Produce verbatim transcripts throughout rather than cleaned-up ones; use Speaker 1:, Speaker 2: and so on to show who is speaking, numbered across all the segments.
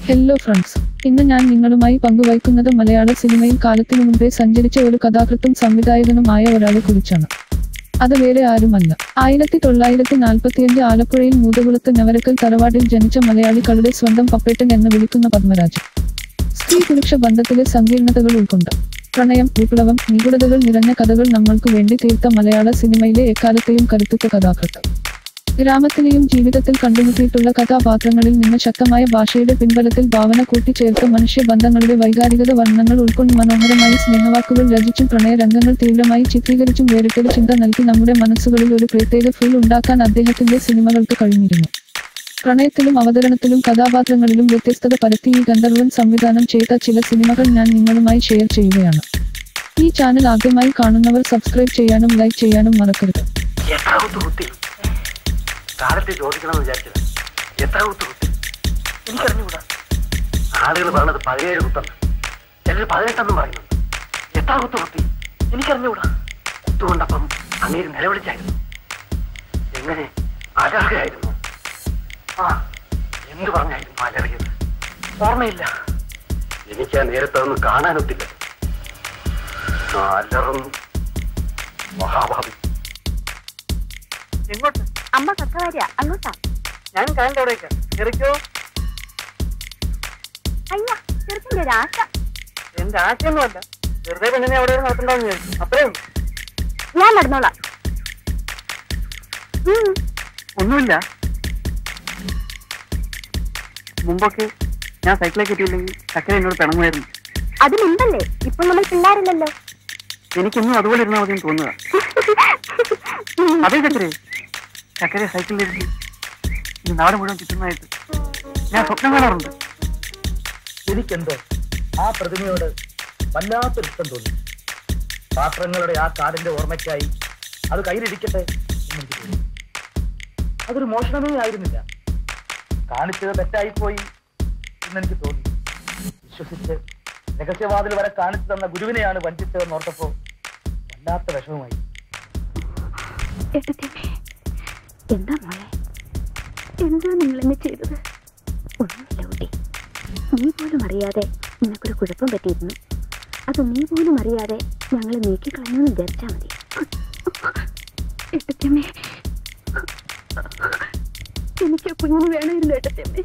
Speaker 1: Hello friends, ഇന്ന് ഞാൻ നിങ്ങളുമായി പങ്കുവയ്ക്കുന്നത് മലയാള സിനിമയിൽ കാലത്തിനു മുമ്പേ സഞ്ചരിച്ച ഒരു കഥാകൃത്തും സംവിധായകനുമായ ഒരാളെ കുറിച്ചാണ്. അത് വേറെ ആരുമല്ല, ആയിരത്തി തൊള്ളായിരത്തി നാൽപ്പത്തിയഞ്ച് ആലപ്പുഴയിൽ മൂതകുളത്ത് നവരക്കൽ തറവാട്ടിൽ ജനിച്ച മലയാളികളുടെ സ്വന്തം പപ്പേട്ടൻ എന്ന് വിളിക്കുന്ന പത്മരാജൻ. സ്ത്രീ പുരുഷ ബന്ധത്തിലെ സങ്കീർണതകൾ ഉൾക്കൊണ്ട് പ്രണയം, വിപ്ലവം, നിഗൂഢതകൾ നിറഞ്ഞ കഥകൾ നമ്മൾക്കു വേണ്ടി തീർത്ത മലയാള സിനിമയിലെ എക്കാലത്തെയും കരുത്തുറ്റ കഥാകൃത്ത്. ഗ്രാമത്തിലെയും ജീവിതത്തിൽ കണ്ടുമുട്ടിയിട്ടുള്ള കഥാപാത്രങ്ങളിൽ നിന്ന് ശക്തമായ ഭാഷയുടെ പിൻബലത്തിൽ ഭാവന കൂട്ടിച്ചേർത്ത് മനുഷ്യബന്ധങ്ങളുടെ വൈകാരികത വർണ്ണങ്ങൾ ഉൾക്കൊണ്ട് മനോഹരമായി സ്നേഹവാക്കുകൾ രചിച്ചും പ്രണയരംഗങ്ങൾ തീവ്രമായി ചിത്രീകരിച്ചും വേറിട്ടൊരു ചിന്ത നൽകി നമ്മുടെ മനസ്സുകളിൽ ഒരു പ്രത്യേക ഫീൽ ഉണ്ടാക്കാൻ അദ്ദേഹത്തിന്റെ സിനിമകൾക്ക് കഴിഞ്ഞിരുന്നു. പ്രണയത്തിലും അവതരണത്തിലും കഥാപാത്രങ്ങളിലും വ്യത്യസ്തത പരത്തി ഈ ഗന്ധർവൻ സംവിധാനം ചെയ്ത ചില സിനിമകൾ ഞാൻ നിങ്ങളുമായി ഷെയർ ചെയ്യുകയാണ്. ഈ ചാനൽ ആദ്യമായി കാണുന്നവർ സബ്സ്ക്രൈബ് ചെയ്യാനും ലൈക്ക് ചെയ്യാനും മറക്കരുത്.
Speaker 2: കാലത്തെ ചോദിക്കണമെന്ന് വിചാരിച്ചത് എത്ര കുത്ത് കുത്തി എനിക്കറിഞ്ഞുകൂടാ. ആളുകൾ പറഞ്ഞത് പതിനേഴ് കുത്തെന്ന്, ചിലർ പതിനെട്ടെന്നും പറയുന്നുണ്ട്. എത്ര കുത്ത് കുത്തി എനിക്കറിഞ്ഞുകൂടാ. കുത്തുകൊണ്ടപ്പം അങ്ങേര് നിലവിളിച്ചായിരുന്നു. എങ്ങനെ അലറുകയായിരുന്നു. ആ എന്തു പറഞ്ഞായിരുന്നു അലറിയത് ഓർമ്മയില്ല. എനിക്ക് ആ നേരത്തെ ഒന്നും കാണാനൊത്തില്ല. അലറുന്നു മഹാഭാവി. എങ്ങോട്ട്?
Speaker 3: അമ്മ കക്കവാരിയ അങ്ങോട്ടാ.
Speaker 2: ഞാൻ കാലിന്റെ ചെറിക്കോ.
Speaker 3: അയ്യ, ചെറുക്കിന്റെ ഒരു ആശ.
Speaker 2: എന്റെ ആശയൊന്നുമല്ല, വെറുതെ പെണ്ണിനെ അവിടെ നടത്തണ്ടാന്ന് വിചാരിച്ചു. അത്രയും
Speaker 3: ഞാൻ നടന്നോളാം.
Speaker 2: ഒന്നുമില്ല. മുമ്പൊക്കെ ഞാൻ സൈക്കിളെ കെട്ടിയില്ലെങ്കിൽ ചക്കര എന്നോട് പിണങ്ങുമായിരുന്നു.
Speaker 3: അത് മുമ്പല്ലേ, ഇപ്പൊ നമ്മൾ പിള്ളേരില്ലല്ലോ.
Speaker 2: എനിക്കൊന്നും അതുപോലെ ഇരുന്നാൽ മതി തോന്നുക. അതേ ചക്കരേ, ചക്കര സൈക്കിളിലിരുത്തി ഈ നാട് മുഴുവൻ ചുറ്റുന്നതായിട്ട് ഞാൻ സ്വപ്നം കാണാറുണ്ട്. എനിക്കെന്തോ ആ പ്രതിമയോട് വല്ലാത്തൊരു ഇഷ്ടം തോന്നി. പാത്രങ്ങളുടെ ആ കാടിന്റെ ഓർമ്മയ്ക്കായി അത് കയ്യിലിരിക്കട്ടെ എന്നെനിക്ക് തോന്നി. അതൊരു മോഷണമേ ആയിരുന്നില്ല. കാണിച്ചത് തെറ്റായിപ്പോയി എന്നെനിക്ക് തോന്നി. വിശ്വസിച്ച് രഹസ്യവാതിൽ വരെ കാണിച്ചു തന്ന ഗുരുവിനെയാണ് വഞ്ചിച്ചതെന്ന് ഓർത്തപ്പോ വല്ലാത്ത വിഷമമായി.
Speaker 3: എന്താ മോളെ, എന്താ നിങ്ങൾ എന്നെ ചെയ്തത്? ഒന്നുമില്ല കുട്ടി, നീ പോലും അറിയാതെ നിനക്കൊരു കുഴപ്പം പറ്റിയിരുന്നു. അത് നീ പോലും അറിയാതെ ഞങ്ങളെ നീക്കിക്കളഞ്ഞെന്ന് വിചാരിച്ചാൽ മതി. ഏട്ടത്തമ്മേ, എനിക്ക് കുഞ്ഞിന് വേണമായിരുന്നു ഏട്ടത്തമ്മേ.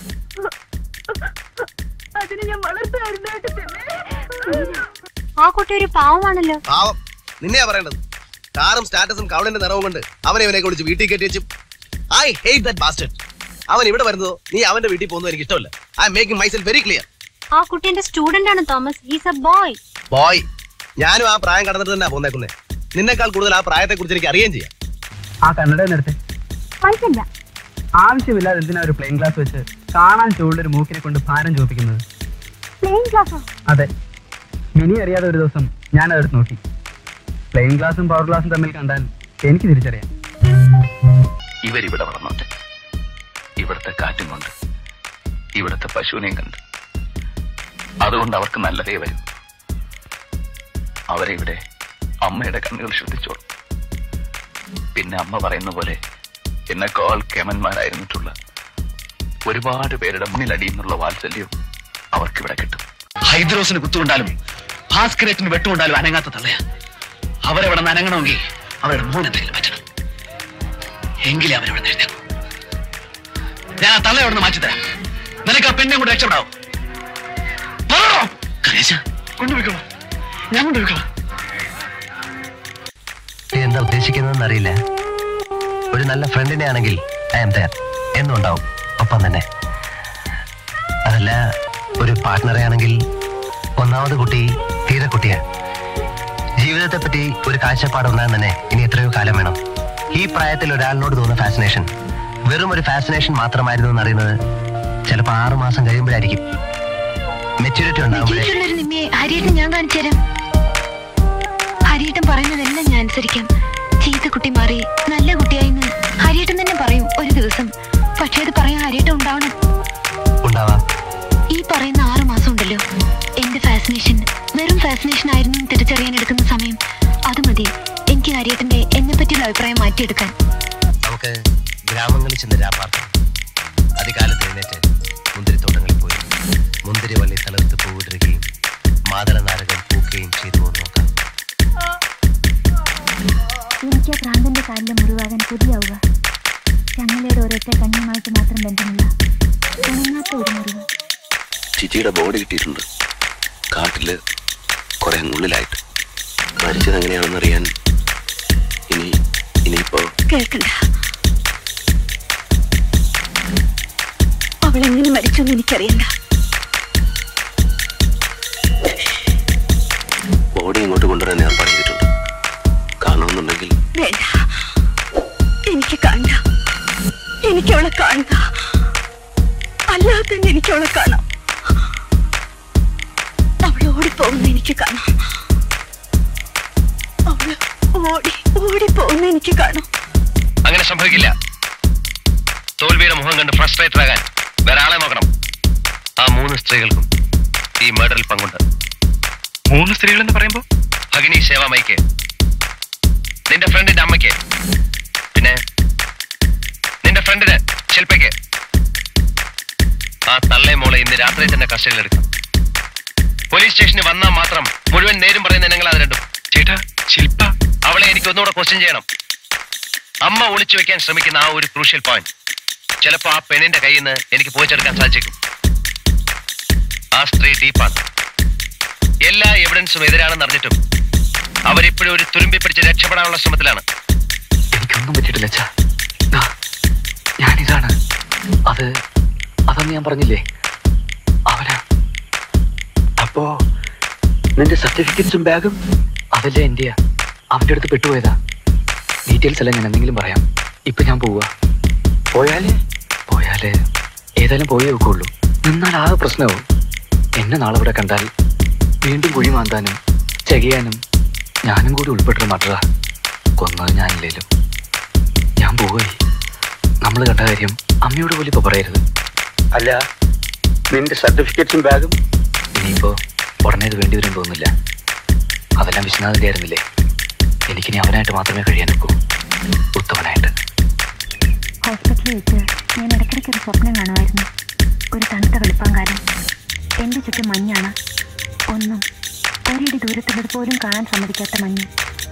Speaker 3: അതിന് ഞാൻ വളർത്തായിരുന്നു ഏട്ടത്തമ്മേ. ആ കുട്ടി ഒരു പാവമാണല്ലോ.
Speaker 4: പാവം നിന്നെയാ പറയേണ്ടത്. കാറും സ്റ്റാറ്റസും കവളിന്റെ നിറവും കൊണ്ട് അവനെ ഇവനെ വിളിച്ച് വീട്ടിൽ കയറ്റി വെച്ചു. I hate that bastard. അവൻ ഇവിടെ വരുന്നതോ നീ അവന്റെ വീട്ടിൽ പോകുന്നതോ എനിക്ക് ഇഷ്ടമല്ല. I am making myself very clear.
Speaker 3: ആ കുട്ടി എന്റെ സ്റ്റുഡന്റ് ആണ് Thomas. He's a boy.
Speaker 4: Boy? ഞാനും ആ പ്രായം കടന്നിട്ട് തന്നെ പോന്നേക്കുന്നേ. നിന്നെക്കാൾ കൂടുതൽ ആ പ്രായത്തെ കുറിച്ച് എനിക്ക് അറിയുകയും ചെയ്യാം.
Speaker 2: ആ കന്നഡ നേരത്തെ
Speaker 3: മനസ്സില്ല.
Speaker 2: ആവശ്യമില്ലാതെ എന്തിനാ ഒരു പ്ലെയിൻ ഗ്ലാസ് വെച്ച് കാണാൻ ചൂടുള്ളൊരു മൂക്കിനെ കൊണ്ട് ഭാരം ചോദിക്കുന്നത്?
Speaker 3: പ്ലെയിൻ ഗ്ലാസോ?
Speaker 2: അതെ, മിനി അറിയാതെ ഒരു ദിവസം ഞാൻ അതെടുത്ത് നോക്കി. പ്ലെയിൻ ഗ്ലാസും പവർ ഗ്ലാസും തമ്മിൽ കണ്ടാൽ എനിക്ക് തിരിച്ചറിയാം.
Speaker 5: ഇവരിവിടെ വളർന്നോട്ടെ, ഇവിടുത്തെ കാറ്റും കൊണ്ട്, ഇവിടുത്തെ പശുവിനെയും കണ്ട്. അതുകൊണ്ട് അവർക്ക് നല്ലതേ വരും. അവരെ ഇവിടെ അമ്മയുടെ കണ്ണുകൾ ശ്രദ്ധിച്ചോളും. പിന്നെ അമ്മ പറയുന്ന പോലെ എന്നെക്കാൾ കേമന്മാരായിരുന്നിട്ടുള്ള ഒരുപാട് പേരുടെ മുന്നിലടിയെന്നുള്ള വാത്സല്യവും അവർക്കിവിടെ കിട്ടും. ഹൈദ്രോസിന് കുത്തുകൊണ്ടാലും ഭാസ്കരത്തിന് വെട്ടുകൊണ്ടാലും അനങ്ങാത്ത തള്ളയാ. അവരവിടെ നനങ്ങണമെങ്കിൽ അവരുടെ മൂന്നെന്തെങ്കിലും പറ്റണം. എങ്കിലേ അവരവിടെ നേരിടും. ഞാൻ ആ തള്ള അവിടെ മാറ്റിത്തരാം. നിനക്ക് ആ പെണ്ണെ കൊണ്ട് രക്ഷപ്പെടാവും. കൊണ്ടുപോയിക്കോളാം, ഞാൻ കൊണ്ടുപോയിക്കോളാം.
Speaker 4: എന്താ ഉദ്ദേശിക്കുന്നതെന്ന് അറിയില്ല. ഒരു നല്ല ഫ്രണ്ടിനെ ആണെങ്കിൽ ഐ ആം ദെയർ എന്നുണ്ടാവും ഒപ്പം തന്നെ. അതല്ല, ഒരു പാർട്ട്ണറെ ആണെങ്കിൽ ഒന്നാമത് കുട്ടി തീരെ കുട്ടിയാ. ജീവിതത്തെ പറ്റി ഒരു കാഴ്ചപ്പാടുണ്ടാകാൻ തന്നെ ഇനി എത്രയോ കാലം വേണം. ഈ പ്രായത്തിൽ ഒരാളിനോട് തോന്നുന്ന ഫാസിനേഷൻ വെറും ഒരു ഫാസിനേഷൻ മാത്രമായിരുന്നു എന്നറിയുന്നത് ചിലപ്പോൾ ആറു മാസം കഴിയുമ്പോഴായിരിക്കും. മെച്യൂരിറ്റി ഉണ്ടാകുമ്പോഴേ.
Speaker 3: ഹരിയേട്ടൻ ഞാൻ കാണിച്ചു തരാം. ഹരിയേട്ടൻ പറയുന്നതെല്ലാം ഞാൻ അനുസരിക്കാം. ചീത്ത കുട്ടി മാറി നല്ല കുട്ടിയായിന്ന് ഹരിയേട്ടൻ തന്നെ പറയും ഒരു ദിവസം. പക്ഷെ അത് പറയാൻ ഹരിയേട്ടൻ ഉണ്ടാവണം.
Speaker 4: ഉണ്ടാവാം.
Speaker 3: ഈ പറയുന്ന ആറു മാസം ഉണ്ടല്ലോ, എന്റെ ഫാസിനേഷൻ വെറും ഫാസിനേഷൻ ആയിരുന്നു തിരിച്ചറിയാൻ എടുക്കുന്ന സമയം. അത് മതി എനിക്ക് ഹരിയേട്ടന്റെ എന്നെ പറ്റിയുള്ള അഭിപ്രായം മാറ്റിയെടുക്കാൻ.
Speaker 4: നമുക്ക് ഗ്രാമങ്ങളിൽ ചെന്ന് രാപ്പാർക്കാം. അധികാലത്ത് എഴുന്നേറ്റ് മുന്തിരിത്തോട്ടങ്ങളിൽ പോയി മുന്തിരിവള്ളി തളർത്ത് പൂവിടുകയും മാതള നാരകം പൂക്കുകയും ചെയ്തു നോക്കാം.
Speaker 3: എനിക്ക് ആ പ്രാന്തന്റെ കാലിലെ മുറിവാകാൻ കൊതിയാവുക. ചങ്ങലയുടെ ഒരൊറ്റ കണ്ണുമായിട്ട് മാത്രം ബന്ധമില്ല, ഉണങ്ങാത്ത ഒരു മുറിവ്.
Speaker 5: ചിച്ചിയുടെ ബോഡി കിട്ടിയിട്ടുണ്ട്, കാട്ടില് കുറെ ഉള്ളിലായിട്ട്. മരിച്ചത് എങ്ങനെയാണെന്ന് അറിയാൻ ഇനി ഇനിയിപ്പോ
Speaker 3: കേൾക്കണ്ട. അവളെങ്ങനെ മരിച്ചെന്ന് എനിക്കറിയണ്ട.
Speaker 5: ബോഡി ഇങ്ങോട്ട് കൊണ്ടുവരാൻ ഏർപ്പാട് ചെയ്തിട്ടുണ്ട്. കാണണമെന്നുണ്ടെങ്കിൽ
Speaker 3: വേണ്ട, എനിക്ക് കാണണ്ട. എനിക്കവളെ കാണണ്ട, അല്ലാതെ തന്നെ എനിക്കവളെ കാണാം. അവൾ ഓടിപ്പോകുന്ന എനിക്ക് കാണാം. അവള് ഓടി ഓടിപ്പോകുന്ന എനിക്ക് കാണാം.
Speaker 4: അങ്ങനെ സംഭവിക്കില്ല. തോൽവിയുടെ മുഖം കണ്ട് ഫ്രസ്ട്രേറ്റഡ് ആകാൻ വേറെ ആളെ നോക്കണം. ആ മൂന്ന് സ്ത്രീകൾക്കും ഈ മർഡറിൽ പങ്കുണ്ട്.
Speaker 5: മൂന്ന് സ്ത്രീകൾ എന്ന് പറയുമ്പോ
Speaker 4: ഭഗിനി സേവാമയ്ക്ക്, നിന്റെ ഫ്രണ്ടിന്റെ അമ്മയ്ക്ക്, പിന്നെ നിന്റെ ഫ്രണ്ടിന് ശില്പയ്ക്ക്. ആ തള്ളേ മോളെ ഇന്ന് രാത്രി തന്നെ കസ്റ്റഡിയിലെടുക്കാം. പോലീസ് സ്റ്റേഷനിൽ വന്നാൽ മാത്രം മുഴുവൻ നേരും പറയുന്ന നിങ്ങൾ അത് രണ്ടും.
Speaker 5: ചേട്ടാ, ശില്പ
Speaker 4: അവളെ എനിക്ക് ഒന്നുകൂടെ ക്വസ്റ്റ്യൻ ചെയ്യണം. അമ്മ ഒളിച്ചു വെക്കാൻ ശ്രമിക്കുന്ന ആ ഒരു ക്രൂഷ്യൽ പോയിന്റ് ചിലപ്പോ ആ പെണ്ണിന്റെ കയ്യിൽ നിന്ന് എനിക്ക് പോയിച്ചെടുക്കാൻ സാധിച്ചേക്കും. ആ സ്ത്രീ ഡീപ്പാണ്. എല്ലാ എവിഡൻസും എതിരാണെന്ന് അറിഞ്ഞിട്ടും അവരിപ്പോഴും ഒരു തുരുമ്പി പിടിച്ച് രക്ഷപ്പെടാനുള്ള ശ്രമത്തിലാണ്.
Speaker 2: എനിക്കൊന്നും പറ്റിയിട്ടില്ല അച്ഛാ. ഞാനിതാണ്. അത് അതൊന്നും ഞാൻ പറഞ്ഞില്ലേ, അവനാ. അപ്പോ നിന്റെ സർട്ടിഫിക്കറ്റ്സും ബാഗും അതല്ലേ എന്റെയാ. അവന്റെ അടുത്ത് പെട്ടുപോയതാ. ഡീറ്റെയിൽസ് എല്ലാം ഞാൻ എന്തെങ്കിലും പറയാം. ഇപ്പൊ ഞാൻ പോവുക. പോയാലേ പോയാലേ ഏതായാലും പോയേ വെക്കുള്ളൂ. നിന്നാൽ ആകെ പ്രശ്നമാവും. എന്നെ നാളെ ഇവിടെ കണ്ടാൽ വീണ്ടും കുഴി മാന്താനും ചെകയാനും ഞാനും കൂടി ഉൾപ്പെട്ടൊരു മട്ടറാ. കൊന്നത് ഞാനില്ലേലും. ഞാൻ പോയി. നമ്മൾ കണ്ട കാര്യം അമ്മയോട് പോലും ഇപ്പൊ പറയരുത്.
Speaker 5: അല്ല, നിന്റെ സർട്ടിഫിക്കറ്റ്സും ബാഗും
Speaker 2: ഇനിയിപ്പോ ഉടനെ ഇത് വേണ്ടി വരും തോന്നുന്നില്ല. അതെല്ലാം വിശ്വനാഥന്റെ ആയിരുന്നില്ലേ. എനിക്കിനി അവനായിട്ട് മാത്രമേ കഴിയാനൊക്കൂ, ഉത്തമനായിട്ട്.
Speaker 3: ഹോസ്പിറ്റലിൽ വെച്ച് ഞാൻ ഇടയ്ക്കിടയ്ക്ക് ഒരു സ്വപ്നം കാണുമായിരുന്നു. ഒരു തണുത്ത വെളുപ്പാങ്കാലം, എൻ്റെ ചുറ്റും മഞ്ഞാണ്. ഒന്നും ഒരിടി ദൂരത്തുള്ളത് പോലും കാണാൻ സമ്മതിക്കാത്ത മഞ്ഞ്.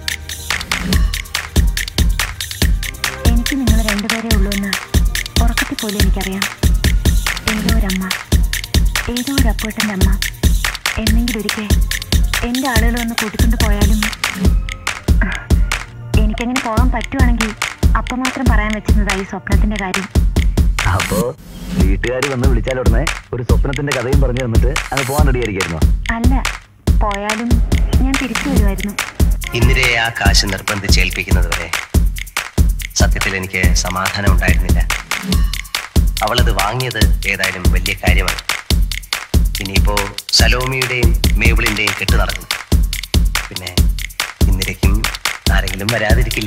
Speaker 3: എനിക്ക് നിങ്ങൾ രണ്ടുപേരേ ഉള്ളൂ എന്ന് ഉറക്കത്തിൽ പോലും എനിക്കറിയാം. ഏതോ ഒരമ്മ, ഏതോ ഒരു അപ്പൂട്ടൻ്റെ അമ്മ എന്നെങ്കിലും ഒരിക്കൽ എൻ്റെ ആളുകൾ വന്ന് കൂട്ടിക്കൊണ്ട് പോയാലും. എനിക്കങ്ങനെ പോകാൻ പറ്റുവാണെങ്കിൽ അപ്പം മാത്രം പറയാൻ വെച്ചിരുന്നതായി സ്വപ്നത്തിന്റെ കാര്യം.
Speaker 2: അപ്പോ വീട്ടുകാർ വന്ന് വിളിച്ചാൽ ഉടനെ ഒരു സ്വപ്നത്തിന്റെ കഥയും പറഞ്ഞു തന്നിട്ട് അങ്ങ് പോകാൻ റെഡിയായിരിക്കുന്നു.
Speaker 3: അല്ല, പോയാലും ഞാൻ തിരിച്ചു വരുമായിരുന്നു.
Speaker 4: ഇന്ദിരയെ ആ കാശ് നിർബന്ധിച്ചേൽപ്പിക്കുന്നത് വരെ സത്യത്തിൽ എനിക്ക് സമാധാനം ഉണ്ടായിരുന്നില്ല. അവളത് വാങ്ങിയത് ഏതായാലും വലിയ കാര്യമാണ്. ഇനിയിപ്പോ സലോമിയുടെയും മേബിളിന്റെയും കെട്ട് നടക്കും. പിന്നെ ഇന്ദിരയ്ക്കും ആരെങ്കിലും വരാതിരിക്കില്ല.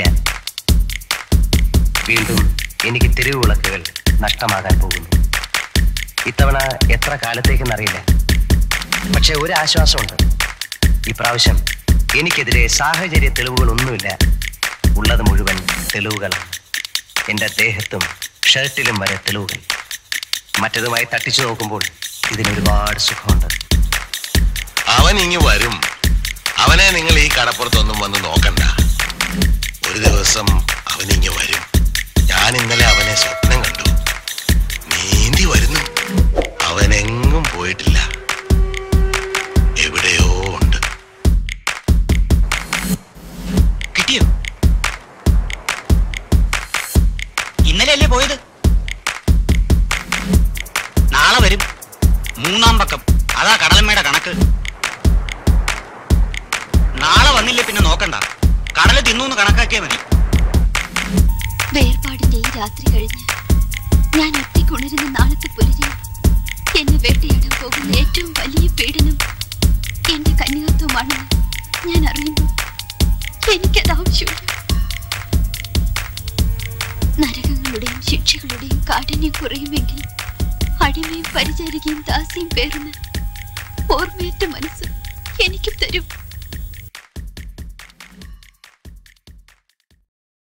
Speaker 4: വീണ്ടും എനിക്ക് തെരുവ് വിളക്കുകൾ നഷ്ടമാകാൻ പോകുന്നു. ഇത്തവണ എത്ര കാലത്തേക്കെന്നറിയില്ല. പക്ഷെ ഒരു ആശ്വാസമുണ്ട്. ഇപ്രാവശ്യം എനിക്കെതിരെ സാഹചര്യ തെളിവുകളൊന്നുമില്ല. ഉള്ളത് മുഴുവൻ തെളിവുകളാണ്. എൻ്റെ ദേഹത്തും ഷർട്ടിലും വരെ തെളിവുകൾ. മറ്റതുമായി തട്ടിച്ചു നോക്കുമ്പോൾ ഇതിനൊരുപാട് സുഖമുണ്ട്.
Speaker 6: അവൻ ഇങ്ങ് വരും. അവനെ നിങ്ങൾ ഈ കടപ്പുറത്തൊന്നും വന്ന് നോക്കണ്ട. ഒരു ദിവസം അവൻ ഇങ്ങ് വരും. ഞാൻ ഇന്നലെ അവനെ സ്വപ്നം കണ്ടു. നീന്തി വരുന്നു. അവനെങ്ങും പോയിട്ടില്ല, എവിടെയോ ഉണ്ട്.
Speaker 7: കിട്ടിയോ? ഇന്നലെയല്ലേ പോയത്? നാളെ വരും. മൂന്നാം പക്കം. അതാ കടലമ്മയുടെ കണക്ക്. നാളെ വന്നില്ലേ പിന്നെ നോക്കണ്ട. കടല് തിന്നൂന്ന് കണക്കാക്കിയാൽ മതി.
Speaker 8: വേർപാടിന്റെ ഈ രാത്രി കഴിഞ്ഞ് ഞാൻ ഒറ്റയ്ക്കുണരുന്ന നാളത്തെ പുലരിൽ എന്നെ വേട്ടയാടാൻ പോകുന്ന ഏറ്റവും വലിയ പീഡനം എന്റെ കന്യാത്വമാണെന്ന് ഞാൻ അറിയുന്നു. എനിക്കത് ആവശ്യമില്ല. നരകങ്ങളുടെയും ശിക്ഷകളുടെയും കാഠിന്യം കുറയുമെങ്കിൽ അടിമയും പരിചാരികയും ദാസിയും പേർന്ന് ഓർമ്മയേറ്റ മനസ്സ് എനിക്കും തരും.